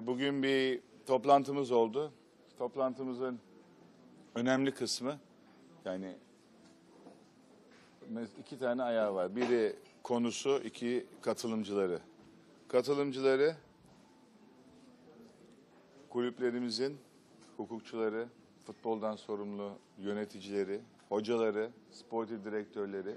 Bugün bir toplantımız oldu. Toplantımızın önemli kısmı, yani iki tane ayağı var. Biri konusu, iki katılımcıları. Katılımcıları kulüplerimizin hukukçuları, futboldan sorumlu yöneticileri, hocaları, sportif direktörleri,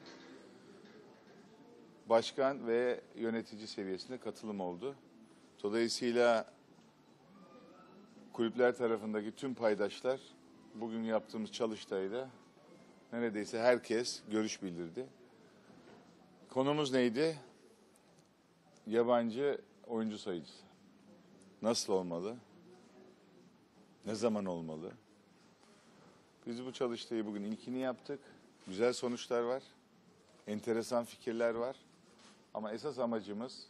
başkan ve yönetici seviyesinde katılım oldu. Dolayısıyla kulüpler tarafındaki tüm paydaşlar bugün yaptığımız çalıştayda neredeyse herkes görüş bildirdi. Konumuz neydi? Yabancı oyuncu sayıcısı. Nasıl olmalı? Ne zaman olmalı? Biz bu çalıştayı bugün ilkini yaptık. Güzel sonuçlar var. Enteresan fikirler var. Ama esas amacımız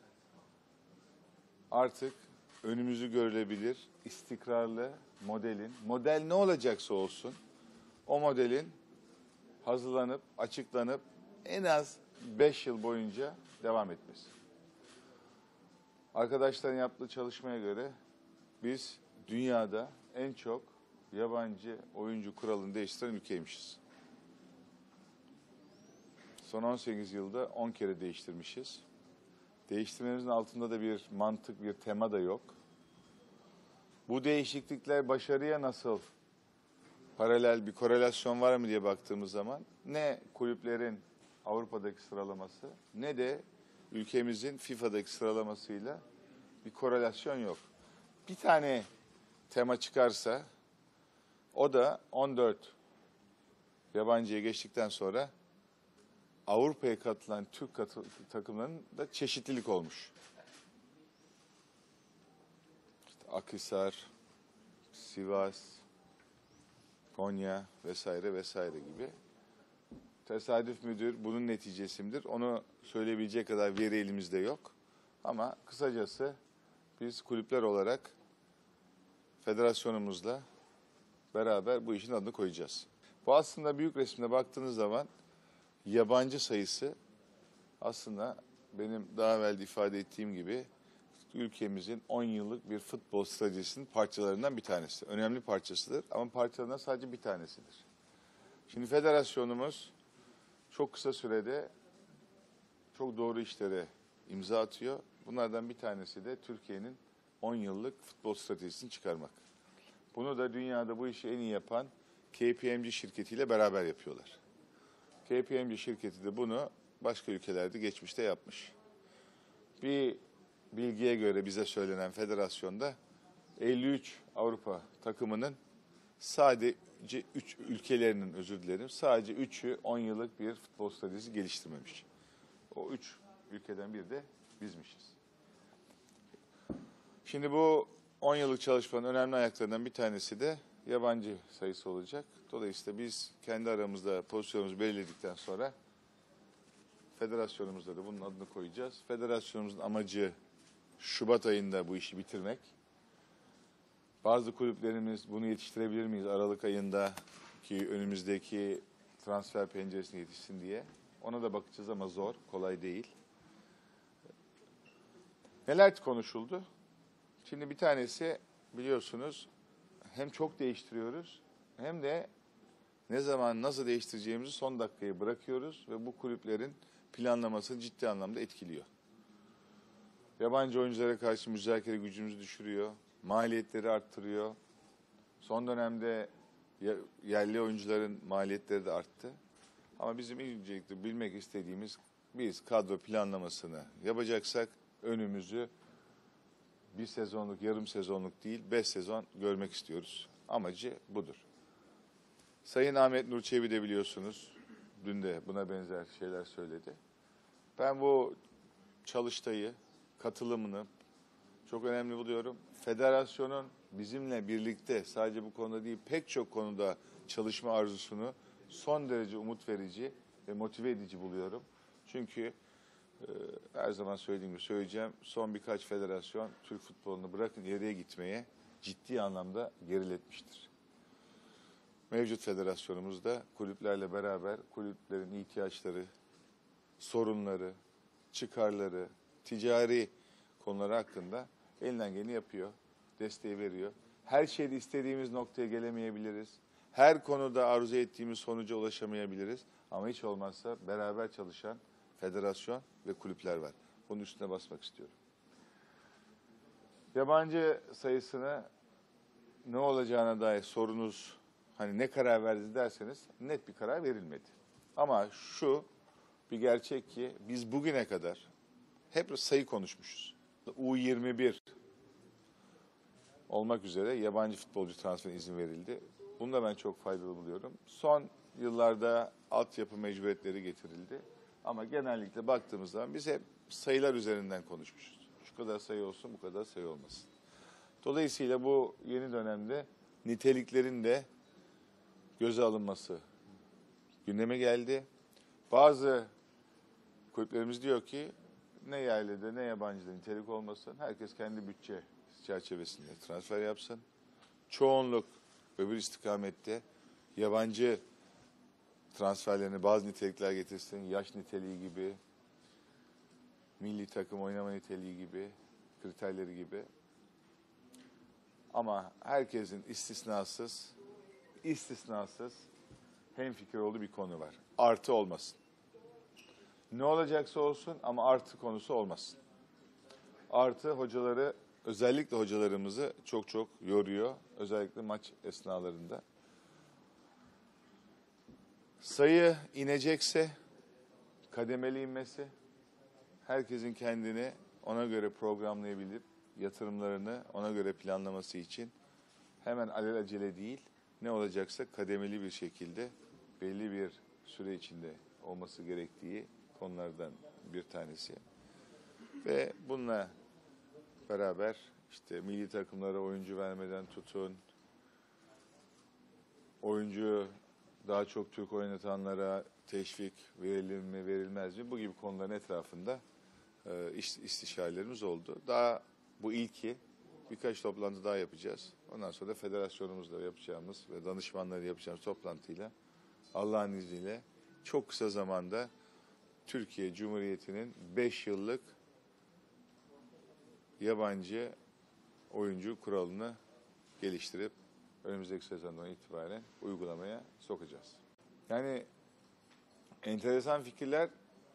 artık önümüzü görülebilir, istikrarlı model ne olacaksa olsun, o modelin hazırlanıp, açıklanıp en az 5 yıl boyunca devam etmesi. Arkadaşların yaptığı çalışmaya göre biz dünyada en çok yabancı oyuncu kuralını değiştiren ülkeymişiz. Son 18 yılda 10 kere değiştirmişiz. Değiştirmemizin altında da bir mantık, bir tema da yok. Bu değişiklikler başarıya nasıl paralel bir korelasyon var mı diye baktığımız zaman ne kulüplerin Avrupa'daki sıralaması ne de ülkemizin FIFA'daki sıralamasıyla bir korelasyon yok. Bir tane tema çıkarsa o da 14 yabancıya geçtikten sonra Avrupa'ya katılan Türk takımlarında çeşitlilik olmuş. İşte Akhisar, Sivas, Konya vesaire vesaire gibi. Tesadüf müdür, bunun neticesi midir? Onu söyleyebilecek kadar veri elimizde yok. Ama kısacası biz kulüpler olarak federasyonumuzla beraber bu işin adını koyacağız. Bu aslında büyük resimde baktığınız zaman yabancı sayısı aslında benim daha evvel ifade ettiğim gibi ülkemizin 10 yıllık bir futbol stratejisinin parçalarından bir tanesi. Önemli parçasıdır ama parçalarından sadece bir tanesidir. Şimdi federasyonumuz çok kısa sürede çok doğru işlere imza atıyor. Bunlardan bir tanesi de Türkiye'nin 10 yıllık futbol stratejisini çıkarmak. Bunu da dünyada bu işi en iyi yapan KPMG şirketiyle beraber yapıyorlar. KPMG şirketi de bunu başka ülkelerde geçmişte yapmış. Bir bilgiye göre bize söylenen federasyonda 53 Avrupa takımının sadece 3 ülkelerinin sadece 3'ü 10 yıllık bir futbol stratejisi geliştirmemiş. O 3 ülkeden biri de bizmişiz. Şimdi bu 10 yıllık çalışmanın önemli ayaklarından bir tanesi de yabancı sayısı olacak. Dolayısıyla biz kendi aramızda pozisyonumuzu belirledikten sonra federasyonumuzda da bunun adını koyacağız. Federasyonumuzun amacı Şubat ayında bu işi bitirmek. Bazı kulüplerimiz bunu yetiştirebilir miyiz Aralık ayında ki önümüzdeki transfer penceresine yetişsin diye. Ona da bakacağız ama zor, kolay değil. Neler konuşuldu? Şimdi bir tanesi biliyorsunuz hem çok değiştiriyoruz hem de ne zaman nasıl değiştireceğimizi son dakikaya bırakıyoruz ve bu kulüplerin planlamasını ciddi anlamda etkiliyor. Yabancı oyunculara karşı müzakere gücümüzü düşürüyor, maliyetleri arttırıyor. Son dönemde yerli oyuncuların maliyetleri de arttı. Ama bizim öncelikle bilmek istediğimiz biz kadro planlamasını yapacaksak önümüzü bir sezonluk, yarım sezonluk değil 5 sezon görmek istiyoruz. Amacı budur. Sayın Ahmet Nur Çebi de biliyorsunuz dün de buna benzer şeyler söyledi. Ben bu çalıştayı, katılımını çok önemli buluyorum. Federasyonun bizimle birlikte sadece bu konuda değil pek çok konuda çalışma arzusunu son derece umut verici ve motive edici buluyorum. Çünkü her zaman söylediğim gibi söyleyeceğim. Son birkaç federasyon Türk futbolunu bırakın ileriye gitmeye ciddi anlamda geriletmiştir. Mevcut federasyonumuz da kulüplerle beraber kulüplerin ihtiyaçları, sorunları, çıkarları, ticari konuları hakkında elinden geleni yapıyor. desteği veriyor. Her şeyde istediğimiz noktaya gelemeyebiliriz. Her konuda arzu ettiğimiz sonuca ulaşamayabiliriz. Ama hiç olmazsa beraber çalışan federasyon ve kulüpler var. Bunun üstüne basmak istiyorum. Yabancı sayısını ne olacağına dair sorunuz, hani ne karar verdiniz derseniz net bir karar verilmedi. Ama şu bir gerçek ki biz bugüne kadar hep sayı konuşmuşuz. U21 olmak üzere yabancı futbolcu transferine izin verildi. Bunu da ben çok faydalı buluyorum. Son yıllarda altyapı mecburiyetleri getirildi. Ama genellikle baktığımız zaman biz hep sayılar üzerinden konuşmuşuz. Şu kadar sayı olsun, bu kadar sayı olmasın. Dolayısıyla bu yeni dönemde niteliklerin de göze alınması gündeme geldi. Bazı kulüplerimiz diyor ki ne yerlide ne yabancıda nitelik olmasın. Herkes kendi bütçe çerçevesinde transfer yapsın. Çoğunluk öbür istikamette yabancı transferlerine bazı nitelikler getirsin. Yaş niteliği gibi, milli takım oynama niteliği gibi, kriterleri gibi. Ama herkesin istisnasız hemfikir olduğu bir konu var. Artı olmasın. Ne olacaksa olsun ama artı konusu olmasın. Artı hocaları, özellikle hocalarımızı çok yoruyor. Özellikle maç esnalarında. Sayı inecekse kademeli inmesi, herkesin kendini ona göre programlayabilip yatırımlarını ona göre planlaması için hemen alelacele değil, ne olacaksa kademeli bir şekilde belli bir süre içinde olması gerektiği konulardan bir tanesi. Ve bununla beraber işte milli takımlara oyuncu vermeden tutun, oyuncu daha çok Türk oynatanlara teşvik verilir mi, verilmez mi? Bu gibi konuların etrafında istişarelerimiz oldu. Daha bu ilki birkaç toplantı daha yapacağız. Ondan sonra da federasyonumuzla yapacağımız ve danışmanları yapacağımız toplantıyla Allah'ın izniyle çok kısa zamanda Türkiye Cumhuriyeti'nin 5 yıllık yabancı oyuncu kuralını geliştirip önümüzdeki sezondan itibaren uygulamaya sokacağız. Yani enteresan fikirler,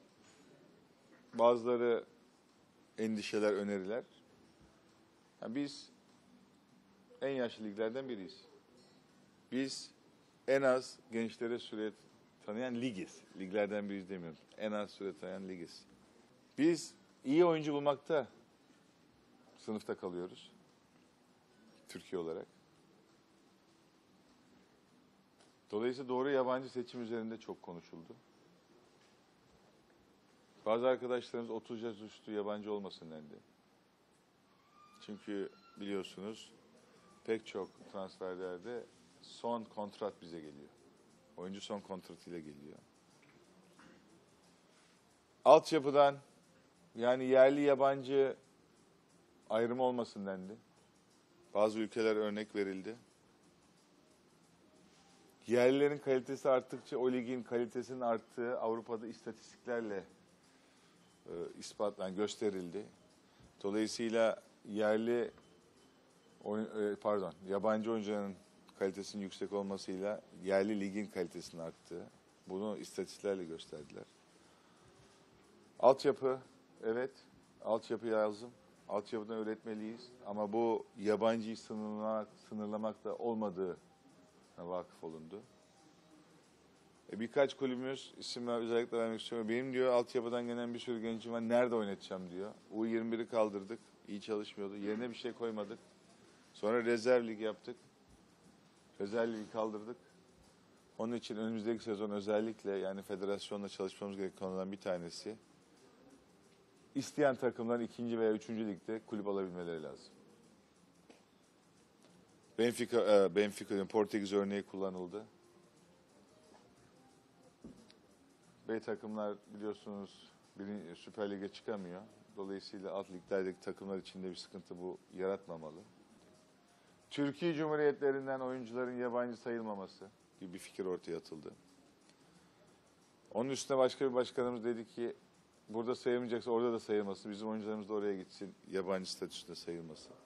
bazıları endişeler, öneriler. Yani biz en yaşlı liglerden biriyiz. Biz en az gençlere süre tanıyan ligiz. Liglerden biriyiz demiyorum. En az süre tanıyan ligiz. Biz iyi oyuncu bulmakta sınıfta kalıyoruz. Türkiye olarak. Dolayısıyla doğru yabancı seçim üzerinde çok konuşuldu. Bazı arkadaşlarımız 30 yaş üstü yabancı olmasın dendi. Çünkü biliyorsunuz pek çok transferlerde son kontrat bize geliyor. Oyuncu son kontratıyla geliyor. Altyapıdan, yani yerli yabancı ayrımı olmasın dendi. Bazı ülkeler örnek verildi. Yerlilerin kalitesi arttıkça o ligin kalitesinin arttığı Avrupa'da istatistiklerle gösterildi. Dolayısıyla yabancı oyuncuların kalitesinin yüksek olmasıyla yerli ligin kalitesinin arttığı, bunu istatistiklerle gösterdiler. Altyapı, evet, altyapı lazım. Altyapıdan öğretmeliyiz ama bu yabancıyı sınırlamak da olmadığı vakıf olundu. Birkaç kulübümüz, isimler özellikle vermek istiyorum. Benim diyor altyapıdan gelen bir sürü gencim var. Nerede oynatacağım diyor. U21'i kaldırdık. İyi çalışmıyordu. Yerine bir şey koymadık. Sonra rezerv lig yaptık. Rezerv ligi kaldırdık. Onun için önümüzdeki sezon özellikle yani federasyonla çalışmamız gereken konulardan bir tanesi. İsteyen takımların 2. veya 3. ligde kulüp alabilmeleri lazım. Benfica'nın Portekiz örneği kullanıldı. B takımlar biliyorsunuz Süper Lig'e çıkamıyor. Dolayısıyla alt liglerdeki takımlar için de bir sıkıntı bu yaratmamalı. Türkiye Cumhuriyetlerinden oyuncuların yabancı sayılmaması gibi bir fikir ortaya atıldı. Onun üstüne başka bir başkanımız dedi ki burada sayılmayacaksa orada da sayılması, bizim oyuncularımız da oraya gitsin, yabancı statüsünde sayılması.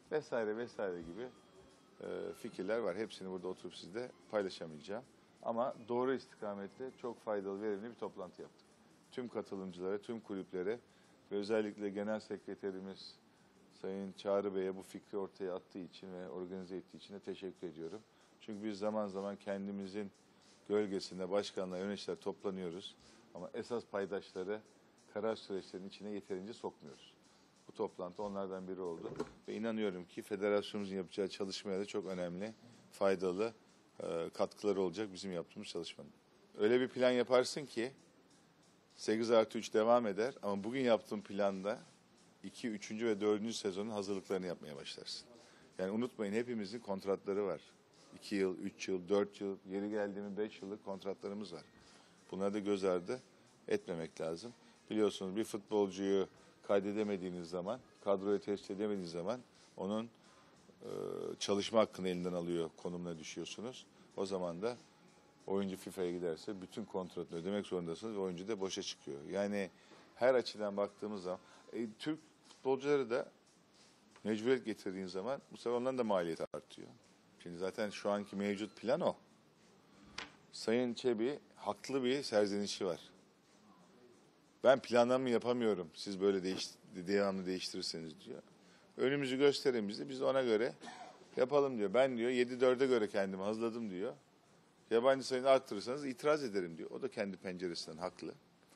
vesaire vesaire gibi fikirler var. Hepsini burada oturup sizle paylaşamayacağım. Ama doğru istikametle çok faydalı, verimli bir toplantı yaptık. Tüm katılımcılara, tüm kulüplere ve özellikle Genel Sekreterimiz Sayın Çağrı Bey'e bu fikri ortaya attığı için ve organize ettiği için de teşekkür ediyorum. Çünkü biz zaman zaman kendimizin gölgesinde başkanla yöneticiler toplanıyoruz. Ama esas paydaşları karar süreçlerinin içine yeterince sokmuyoruz. Bu toplantı onlardan biri oldu. Ve inanıyorum ki federasyonumuzun yapacağı çalışmaya da çok önemli, faydalı katkıları olacak bizim yaptığımız çalışmanın. Öyle bir plan yaparsın ki 8+3 devam eder ama bugün yaptığım planda 2, 3. ve 4. sezonun hazırlıklarını yapmaya başlarsın. Yani unutmayın hepimizin kontratları var. 2 yıl, 3 yıl, 4 yıl, yeri geldiğinde 5 yıllık kontratlarımız var. Bunları da göz ardı etmemek lazım. Biliyorsunuz bir futbolcuyu kaydedemediğiniz zaman, kadroya tespit edemediğiniz zaman onun çalışma hakkını elinden alıyor konumuna düşüyorsunuz. O zaman da oyuncu FIFA'ya giderse bütün kontratını ödemek zorundasınız ve oyuncu da boşa çıkıyor. Yani her açıdan baktığımız zaman Türk futbolcuları da mecburiyet getirdiğin zaman bu sefer onların da maliyeti artıyor. Şimdi zaten şu anki mevcut plan o. Sayın Çebi haklı bir serzenişi var. Ben planlamamı yapamıyorum. Siz böyle devamlı değiştirirseniz diyor. Önümüzü gösterin bize. Biz ona göre yapalım diyor. Ben diyor 7-4'e göre kendimi hazırladım diyor. Yabancı sayını arttırırsanız itiraz ederim diyor. O da kendi penceresinden haklı.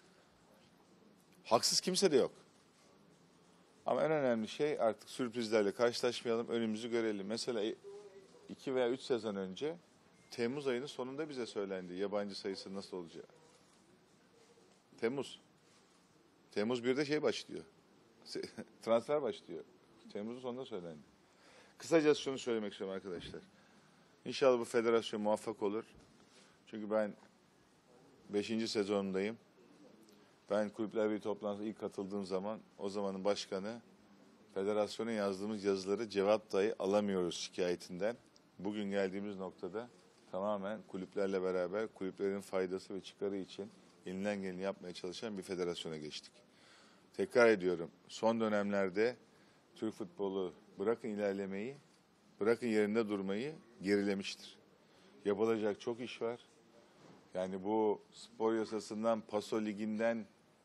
Haksız kimse de yok. Ama en önemli şey artık sürprizlerle karşılaşmayalım. Önümüzü görelim. Mesela 2 veya 3 sezon önce Temmuz ayının sonunda bize söylendi yabancı sayısı nasıl olacağı. Temmuz 1'de şey başlıyor. Transfer başlıyor. Temmuz'un sonunda söylendi. Kısacası şunu söylemek istiyorum arkadaşlar. İnşallah bu federasyon muvaffak olur. Çünkü ben 5. sezonundayım. Ben Kulüpler Birliği toplantısına ilk katıldığım zaman o zamanın başkanı federasyona yazdığımız yazıları cevap dahi alamıyoruz şikayetinden. Bugün geldiğimiz noktada tamamen kulüplerle beraber kulüplerin faydası ve çıkarı için elinden geleni yapmaya çalışan bir federasyona geçtik. Tekrar ediyorum, son dönemlerde Türk futbolu bırakın ilerlemeyi, bırakın yerinde durmayı gerilemiştir. Yapılacak çok iş var. Yani bu spor yasasından, Paso Ligi'nden,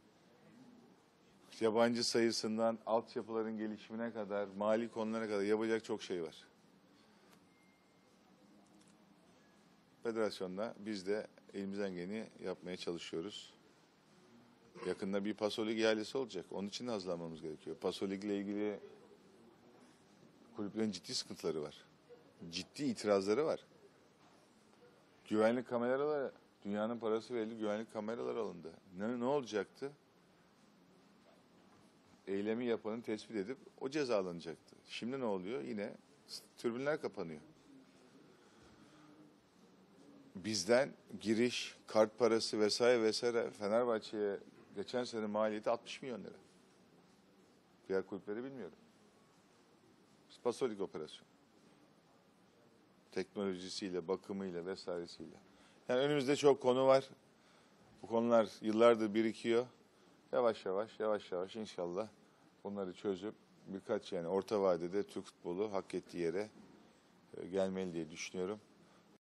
yabancı sayısından, altyapıların gelişimine kadar, mali konulara kadar yapacak çok şey var. Federasyonda biz de elimizden geleni yapmaya çalışıyoruz. Yakında bir Paso Ligi ihalesi olacak. Onun için de hazırlanmamız gerekiyor. Paso Ligi ile ilgili kulüplerin ciddi sıkıntıları var. Ciddi itirazları var. Güvenlik kameraları, dünyanın parası verildi, güvenlik kameraları alındı. Ne olacaktı? Eylemi yapanı tespit edip o cezalanacaktı. Şimdi ne oluyor? Yine tribünler kapanıyor. Bizden giriş, kart parası vesaire vesaire Fenerbahçe'ye geçen sene maliyeti 60 milyon lira. Diğer kulüpleri bilmiyorum. Paso Lig operasyonu. Teknolojisiyle, bakımıyla vesairesiyle. Yani önümüzde çok konu var. Bu konular yıllardır birikiyor. Yavaş yavaş inşallah bunları çözüp birkaç yani orta vadede Türk futbolu hak ettiği yere gelmeli diye düşünüyorum.